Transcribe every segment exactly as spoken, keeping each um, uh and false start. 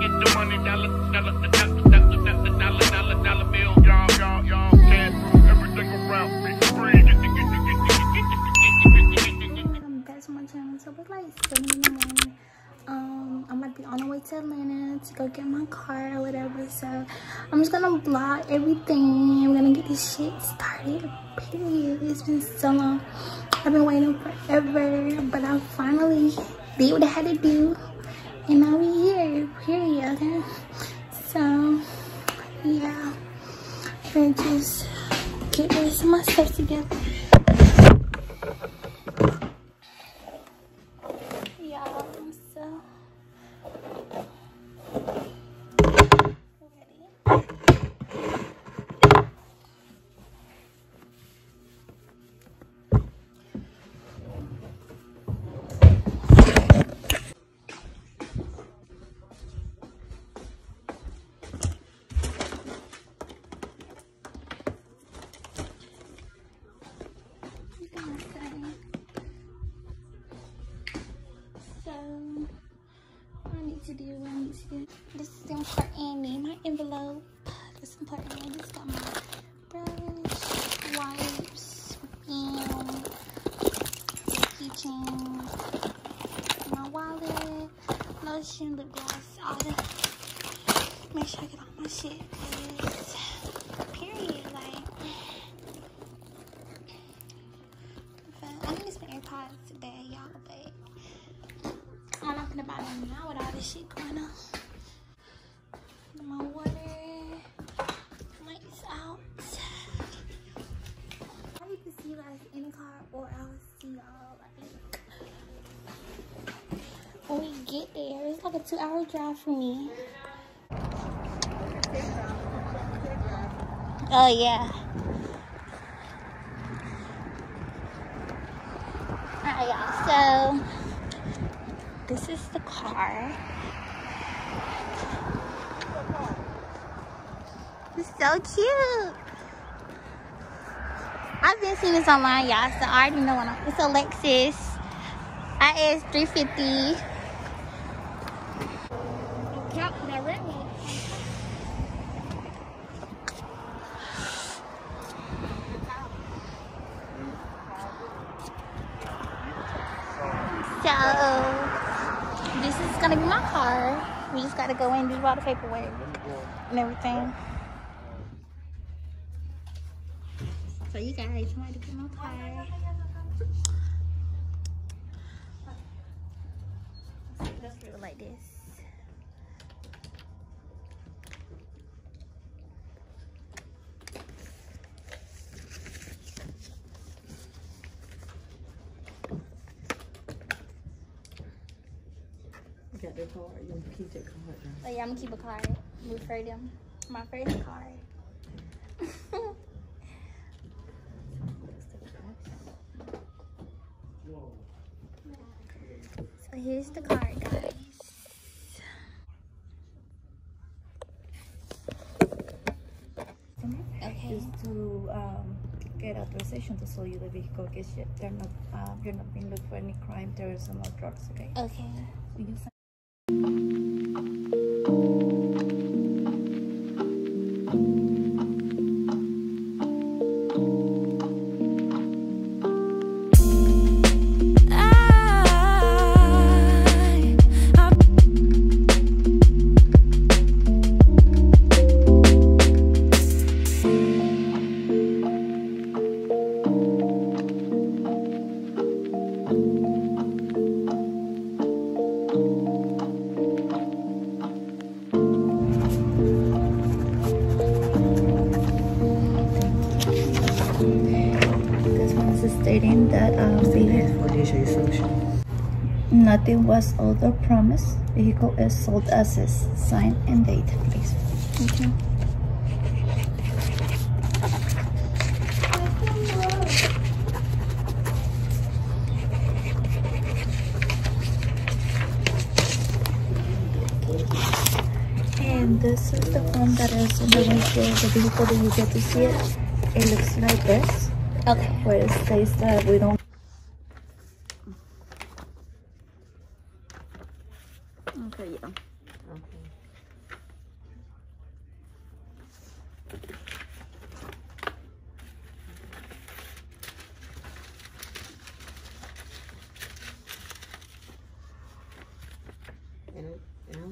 get the money, dollar, dollar, dollar, dollar, dollar, dollar, dollar, dollar bill. Y'all, y'all, y'all can't prove everything around me. Free, get the, get the, get the, get the, get the, get the. I'm back to my channel. So it's like seven in the morning. Um, I might be on the way to Atlanta to go get my car or whatever. So I'm just gonna vlog everything. I'm gonna get this shit started. Period. It's been so long. I've been waiting forever, but I finally did what I had to do, and now we here. Period. So yeah, I'm gonna just get the rest of my stuff together. To do, I need to do. This is important. My envelope. This is important. This got my brush, wipes, film, keychain, my wallet, lotion, lip gloss, all that. Make sure I get all my shit. Cause period, like. But I need some AirPods today, y'all. But I'm not gonna buy them now with all this shit going on. My water, lights out. I need to see you guys in the car, or I'll see y'all like when we get there. It's like a two-hour drive for me. Oh yeah. Alright, y'all. So this is the car. It's so cute. I've been seeing this online, y'all, so I already know what I'm. It's a Lexus I S three fifty. That red one. So this is gonna be my car. We just gotta go in and do all the paperwork and everything. So you guys, I'm ready to get my car. Let's do it like this. You got that card, you keep that card. Oh yeah, I'm gonna keep a card. Refer them. My first card. So here's the card, guys. Okay. Is to um, get authorization to sell you the vehicle. Because they're not, uh, you're not being looked for any crime, terrorism, or drugs. Okay. Okay. So you sign. Stating that uh, nothing was other promised. Vehicle is sold as is. Sign and date, please. Okay. And this is the form that is in the windshield of the vehicle that you get to see it. It looks like this. Okay. Where it says that we don't. Okay, yeah. Okay.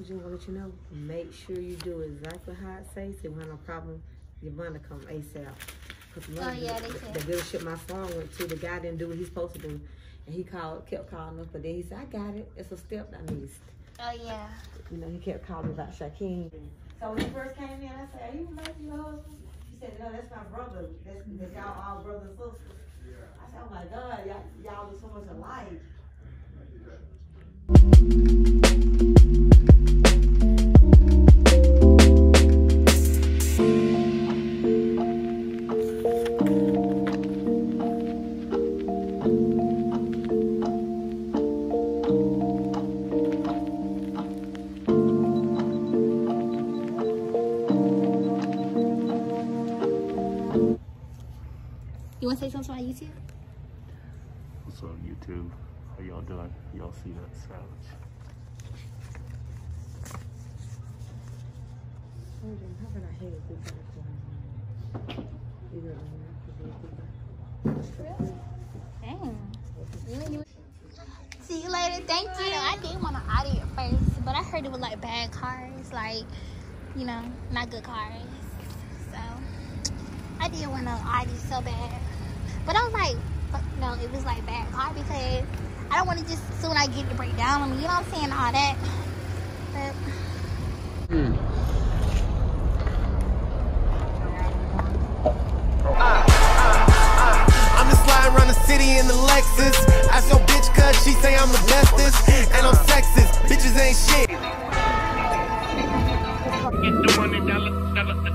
just want to let you know, make sure you do exactly how it says. So you won't have no problem. Your money come ASAP. Oh, yeah, they the, said. the dealership my son went to, the guy didn't do what he's supposed to do. And he called, kept calling us, but then he said, I got it. It's a step I missed. Oh, yeah. You know, he kept calling me about Shaquem. So when he first came in, I said, are you making your husband? He said, no, that's my brother. That's, that's y'all all brothers and sisters. I said, oh my God, y'all, y'all look so much alike. You want to say something on YouTube? What's up, YouTube? How y'all doing? Y'all see that savage? Dang. See you later. Thank you. I did want to Audi at first, but I heard it was like bad cars, like, you know, not good cars. So I did want to Audi so bad. But I was like, fuck, no, it was like bad car because I don't want to just soon I get to break down on me. You know what I'm saying? All that. But Mm. I'm just sliding around the city in the Lexus. Ask your bitch cause she say I'm the bestest. And I'm sexist, bitches ain't shit. Get the money, dollar, dollar,